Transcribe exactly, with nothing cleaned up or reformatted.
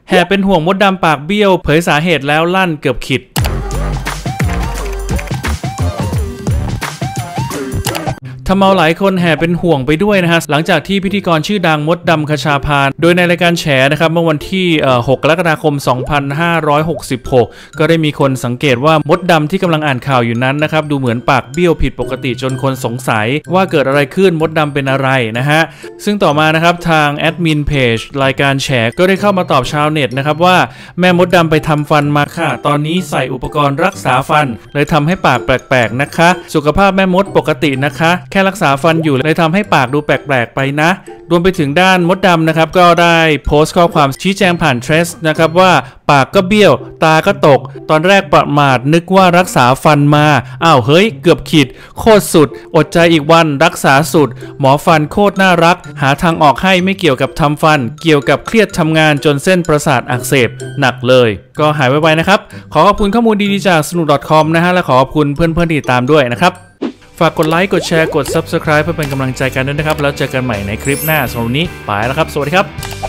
แห่เป็นห่วงมดดำปากเบี้ยวเผยสาเหตุแล้วลั่นเกือบขิดทำเอาหลายคนแห่เป็นห่วงไปด้วยนะฮะหลังจากที่พิธีกรชื่อดังมดดำคชาพานโดยในรายการแฉนะครับเมื่อวันที่หกกรกฎาคมสองพันห้าร้อยหกสิบหกก็ได้มีคนสังเกตว่ามดดำที่กำลังอ่านข่าวอยู่นั้นนะครับดูเหมือนปากเบี้ยวผิดปกติจนคนสงสัยว่าเกิดอะไรขึ้นมดดำเป็นอะไรนะฮะซึ่งต่อมานะครับทางแอดมินเพจรายการแฉก็ได้เข้ามาตอบชาวเน็ตนะครับว่าแม่มดดำไปทำฟันมาค่ะตอนนี้ใส่อุปกรณ์รักษาฟันเลยทำให้ปากแปลกๆนะคะสุขภาพแม่มดปกตินะคะแค่รักษาฟันอยู่เลยทำให้ปากดูแปลกๆไปนะรวมไปถึงด้านมดดำนะครับก็ได้โพสต์ข้อความชี้แจงผ่านเทรสนะครับว่าปากก็เบี้ยวตาก็ตกตอนแรกประมาทนึกว่ารักษาฟันมาอ้าวเฮ้ยเกือบขีดโคตรสุดอดใจอีกวันรักษาสุดหมอฟันโคตรน่ารักหาทางออกให้ไม่เกี่ยวกับทำฟันเกี่ยวกับเครียดทำงานจนเส้นประสาทอักเสบหนักเลยก็หายไวๆนะครับขอขอบคุณข้อมูลดีๆจากสนุก .com นะฮะและขอขอบคุณเพื่อนๆที่ติดตามด้วยนะครับฝากกดไลค์กดแชร์กด ซับสไครบ์ เพื่อเป็นกำลังใจกันด้วยนะครับแล้วเจอกันใหม่ในคลิปหน้าสำหรับวันนี้ไปแล้วครับสวัสดีครับ